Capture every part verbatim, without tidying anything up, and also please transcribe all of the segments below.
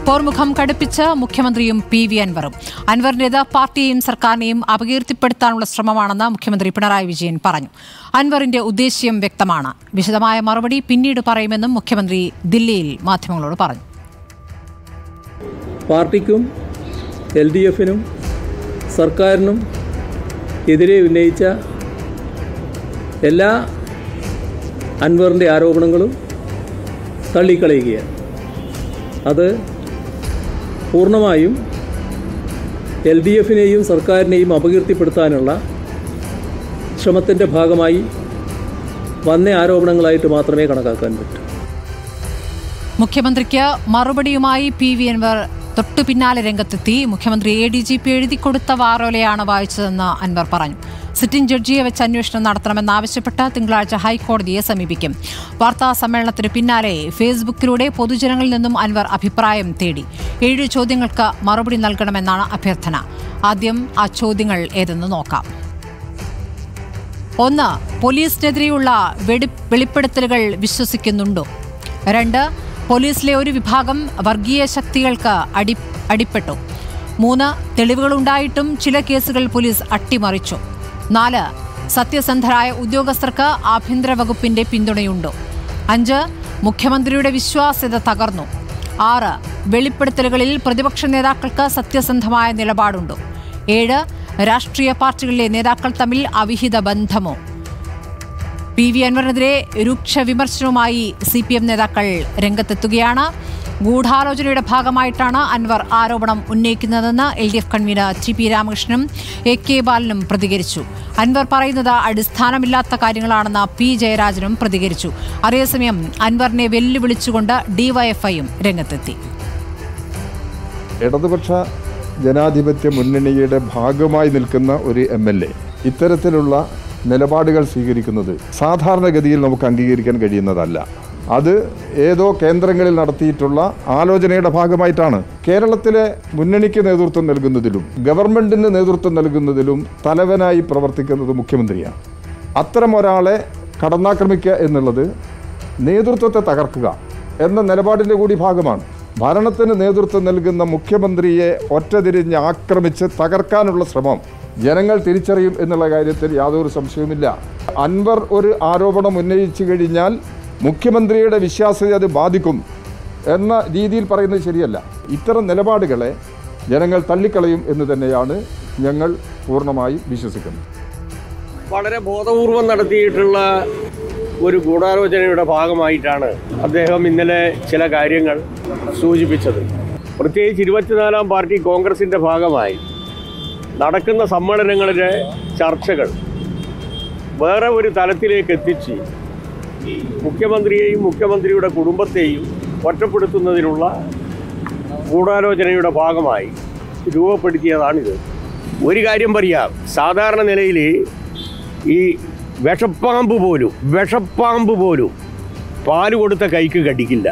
പോർമുഖം കടുപ്പിച്ച് മുഖ്യമന്ത്രിയും P V അൻവറും. അൻവറിന്റേത് പാർട്ടിയെയും സർക്കാരിനെയും അപകീർത്തിപ്പെടുത്താനുള്ള ശ്രമമാണെന്ന് മുഖ്യമന്ത്രി പിണറായി വിജയൻ പറഞ്ഞു. അൻവറിന്റെ ഉദ്ദേശ്യം വ്യക്തമാണ്. വിശദമായ മറുപടി പിന്നീട് പറയുമെന്നും മുഖ്യമന്ത്രി ദില്ലിയിൽ മാധ്യമങ്ങളോട് പറഞ്ഞു. പാർട്ടിക്കും എൽ ഡി എഫിനും സർക്കാരിനും എതിരെ ഉന്നയിച്ച എല്ലാ അൻവറിൻ്റെ ആരോപണങ്ങളും തള്ളിക്കളയുകയാണ്. അത് പൂർണ്ണമായും എൽ ഡി എഫിനെയും സർക്കാരിനെയും അപകീർത്തിപ്പെടുത്താനുള്ള ശ്രമത്തിൻ്റെ ഭാഗമായി വന്ന ആരോപണങ്ങളായിട്ട് മാത്രമേ കണക്കാക്കാൻ പറ്റൂ. മുഖ്യമന്ത്രിക്ക് മറുപടിയുമായി പി വി അൻവർ തൊട്ടു പിന്നാലെ രംഗത്തെത്തി. മുഖ്യമന്ത്രി എ ഡി ജി പി എഴുതി കൊടുത്ത വാറോലയാണ് വായിച്ചതെന്ന് അൻവർ പറഞ്ഞു. സിറ്റിംഗ് ജഡ്ജിയെ വെച്ച് അന്വേഷണം നടത്തണമെന്നാവശ്യപ്പെട്ട് തിങ്കളാഴ്ച ഹൈക്കോടതിയെ സമീപിക്കും. വാർത്താ സമ്മേളനത്തിന് പിന്നാലെ ഫേസ്ബുക്കിലൂടെ പൊതുജനങ്ങളിൽ നിന്നും അൻവർ അഭിപ്രായം തേടി. ഏഴ് ചോദ്യങ്ങൾക്ക് മറുപടി നൽകണമെന്നാണ് അഭ്യർത്ഥന. ആദ്യം ആ ചോദ്യങ്ങൾ ഏതെന്ന് നോക്കാം. ഒന്ന്, പോലീസിനെതിരെയുള്ള വെളിപ്പെടുത്തലുകൾ വിശ്വസിക്കുന്നുണ്ടോ? രണ്ട്, പോലീസിലെ ഒരു വിഭാഗം വർഗീയ ശക്തികൾക്ക് അടി അടിപ്പെട്ടു. മൂന്ന്, തെളിവുകളുണ്ടായിട്ടും ചില കേസുകൾ പോലീസ് അട്ടിമറിച്ചു. നാല്, സത്യസന്ധരായ ഉദ്യോഗസ്ഥർക്ക് ആഭ്യന്തര വകുപ്പിന്റെ പിന്തുണയുണ്ടോ? അഞ്ച്, മുഖ്യമന്ത്രിയുടെ വിശ്വാസ്യത തകർന്നു. ആറ്, വെളിപ്പെടുത്തലുകളിൽ പ്രതിപക്ഷ നേതാക്കൾക്ക് സത്യസന്ധമായ നിലപാടുണ്ടോ? ഏഴ്, രാഷ്ട്രീയ പാർട്ടികളിലെ നേതാക്കൾ തമ്മിൽ അവിഹിത ബന്ധമോ? പി വി അൻവറിനെതിരെ രൂക്ഷ വിമർശനവുമായി സി പി എം നേതാക്കൾ രംഗത്തെത്തുകയാണ്. ഗൂഢാലോചനയുടെ ഭാഗമായിട്ടാണ് അൻവർ ആരോപണം ഉന്നയിക്കുന്നതെന്ന് L D F convener T P രാമകൃഷ്ണനും എ കെ ബാലനും പ്രതികരിച്ചു. അൻവർ പറയുന്നത് അടിസ്ഥാനമില്ലാത്ത കാര്യങ്ങളാണെന്ന് പി ജയരാജനും പ്രതികരിച്ചു. അതേസമയം അൻവറിനെ വെല്ലുവിളിച്ചുകൊണ്ട് ഡിവൈഎഫ്ഐയും രംഗത്തെത്തി. ഇടതുപക്ഷ ജനാധിപത്യ മുന്നണിയുടെ ഭാഗമായി നിൽക്കുന്ന ഒരു എം എൽ എ ഇത്തരത്തിലുള്ള നിലപാടുകൾ സ്വീകരിക്കുന്നത് സാധാരണഗതിയിൽ നമുക്ക് അംഗീകരിക്കാൻ കഴിയുന്നതല്ല. അത് ഏതോ കേന്ദ്രങ്ങളിൽ നടത്തിയിട്ടുള്ള ആലോചനയുടെ ഭാഗമായിട്ടാണ്. കേരളത്തിലെ മുന്നണിക്ക് നേതൃത്വം നൽകുന്നതിലും ഗവൺമെൻറ്റിന് നേതൃത്വം നൽകുന്നതിലും തലവനായി പ്രവർത്തിക്കുന്നത് മുഖ്യമന്ത്രിയാണ്. അത്തരം ഒരാളെ കടന്നാക്രമിക്കുക എന്നുള്ളത് നേതൃത്വത്തെ തകർക്കുക എന്ന നിലപാടിൻ്റെ കൂടി ഭാഗമാണ്. ഭരണത്തിന് നേതൃത്വം നൽകുന്ന മുഖ്യമന്ത്രിയെ ഒറ്റതിരിഞ്ഞ് ആക്രമിച്ച് തകർക്കാനുള്ള ശ്രമം ജനങ്ങൾ തിരിച്ചറിയും എന്നുള്ള കാര്യത്തിൽ യാതൊരു സംശയവുമില്ല. അൻവർ ഒരു ആരോപണം ഉന്നയിച്ചു കഴിഞ്ഞാൽ മുഖ്യമന്ത്രിയുടെ വിശ്വാസ്യത അത് ബാധിക്കും എന്ന രീതിയിൽ പറയുന്നത് ശരിയല്ല. ഇത്തരം നിലപാടുകളെ ജനങ്ങൾ തള്ളിക്കളയും എന്ന് തന്നെയാണ് ഞങ്ങൾ പൂർണ്ണമായും വിശ്വസിക്കുന്നത്. വളരെ ബോധപൂർവം നടത്തിയിട്ടുള്ള ഒരു ഗൂഢാലോചനയുടെ ഭാഗമായിട്ടാണ് അദ്ദേഹം ഇന്നലെ ചില കാര്യങ്ങൾ സൂചിപ്പിച്ചത്. പ്രത്യേകിച്ച് ഇരുപത്തിനാലാം പാർട്ടി കോൺഗ്രസിൻ്റെ ഭാഗമായി നടക്കുന്ന സമ്മേളനങ്ങളിലെ ചർച്ചകൾ വേറെ ഒരു തലത്തിലേക്ക് എത്തിച്ച് മുഖ്യമന്ത്രിയെയും മുഖ്യമന്ത്രിയുടെ കുടുംബത്തെയും ഒറ്റപ്പെടുത്തുന്നതിനുള്ള ഗൂഢാലോചനയുടെ ഭാഗമായി രൂപപ്പെടുത്തിയതാണിത്. ഒരു കാര്യം പറയാം, സാധാരണ നിലയിൽ ഈ വിഷപ്പാമ്പ് പോലും വിഷപ്പാമ്പ് പോലും പാല് കൊടുത്ത കൈക്ക് കടിക്കില്ല.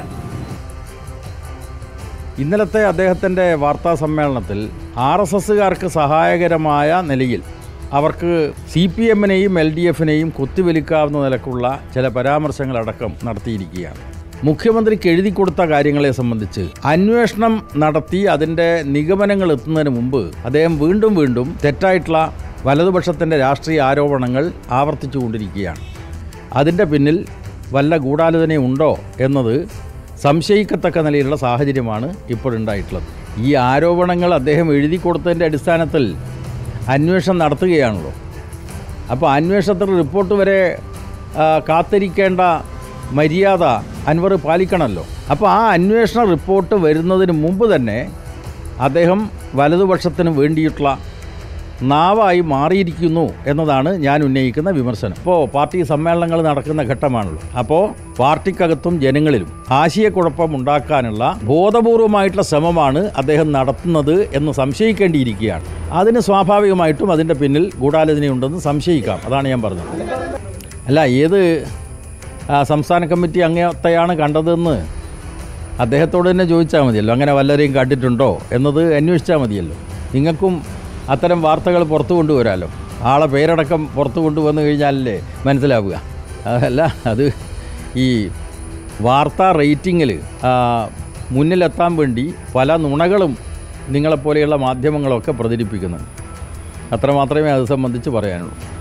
ഇന്നലത്തെ അദ്ദേഹത്തിൻ്റെ വാർത്താ സമ്മേളനത്തിൽ ആർ എസ് എസുകാർക്ക് സഹായകരമായ നിലയിൽ അവർക്ക് സി പി എമ്മിനെയും എൽ ഡി എഫിനെയും കുത്തിവലിക്കാവുന്ന നിലക്കുള്ള ചില പരാമർശങ്ങളടക്കം നടത്തിയിരിക്കുകയാണ്. മുഖ്യമന്ത്രിക്ക് എഴുതി കൊടുത്ത കാര്യങ്ങളെ സംബന്ധിച്ച് അന്വേഷണം നടത്തി അതിൻ്റെ നിഗമനങ്ങൾ എത്തുന്നതിന് മുമ്പ് അദ്ദേഹം വീണ്ടും വീണ്ടും തെറ്റായിട്ടുള്ള വലതുപക്ഷത്തിൻ്റെ രാഷ്ട്രീയ ആരോപണങ്ങൾ ആവർത്തിച്ചു കൊണ്ടിരിക്കുകയാണ്. അതിൻ്റെ പിന്നിൽ വല്ല ഗൂഢാലോചനയുണ്ടോ എന്നത് സംശയിക്കത്തക്ക നിലയിലുള്ള സാഹചര്യമാണ് ഇപ്പോഴുണ്ടായിട്ടുള്ളത്. ഈ ആരോപണങ്ങൾ അദ്ദേഹം എഴുതി കൊടുത്തതിൻ്റെ അടിസ്ഥാനത്തിൽ അന്വേഷണം നടത്തുകയാണല്ലോ. അപ്പോൾ അന്വേഷണത്തിൽ റിപ്പോർട്ട് വരെ കാത്തിരിക്കേണ്ട മര്യാദ അൻവർ പാലിക്കണമല്ലോ. അപ്പോൾ ആ അന്വേഷണ റിപ്പോർട്ട് വരുന്നതിന് മുമ്പ് തന്നെ അദ്ദേഹം വലതുപക്ഷത്തിന് വേണ്ടിയിട്ടുള്ള നാവായി മാറിയിരിക്കുന്നു എന്നതാണ് ഞാൻ ഉന്നയിക്കുന്ന വിമർശനം. ഇപ്പോൾ പാർട്ടി സമ്മേളനങ്ങൾ നടക്കുന്ന ഘട്ടമാണല്ലോ. അപ്പോൾ പാർട്ടിക്കകത്തും ജനങ്ങളിലും ആശയക്കുഴപ്പം ഉണ്ടാക്കാനുള്ള ബോധപൂർവമായിട്ടുള്ള ശ്രമമാണ് അദ്ദേഹം നടത്തുന്നത് എന്ന് സംശയിക്കേണ്ടിയിരിക്കുകയാണ്. അതിന് സ്വാഭാവികമായിട്ടും അതിൻ്റെ പിന്നിൽ ഗൂഢാലോചനയുണ്ടെന്ന് സംശയിക്കാം. അതാണ് ഞാൻ പറഞ്ഞത്. അല്ല, ഏത് സംസ്ഥാന കമ്മിറ്റി അംഗത്തെയാണ് കണ്ടതെന്ന് അദ്ദേഹത്തോട് തന്നെ ചോദിച്ചാൽ മതിയല്ലോ. അങ്ങനെ വല്ലവരെയും കണ്ടിട്ടുണ്ടോ എന്നത് അന്വേഷിച്ചാൽ മതിയല്ലോ. നിങ്ങൾക്കും അത്തരം വാർത്തകൾ പുറത്തു കൊണ്ടുവരാമല്ലോ. ആളെ പേരടക്കം പുറത്തു കൊണ്ടുവന്നു കഴിഞ്ഞാലല്ലേ മനസ്സിലാവുക. അതല്ല, അത് ഈ വാർത്താ റേറ്റിങ്ങിൽ മുന്നിലെത്താൻ വേണ്ടി പല നുണകളും നിങ്ങളെപ്പോലെയുള്ള മാധ്യമങ്ങളൊക്കെ പ്രചരിപ്പിക്കുന്നുണ്ട്. അത്രമാത്രമേ അത് സംബന്ധിച്ച് പറയാനുള്ളൂ.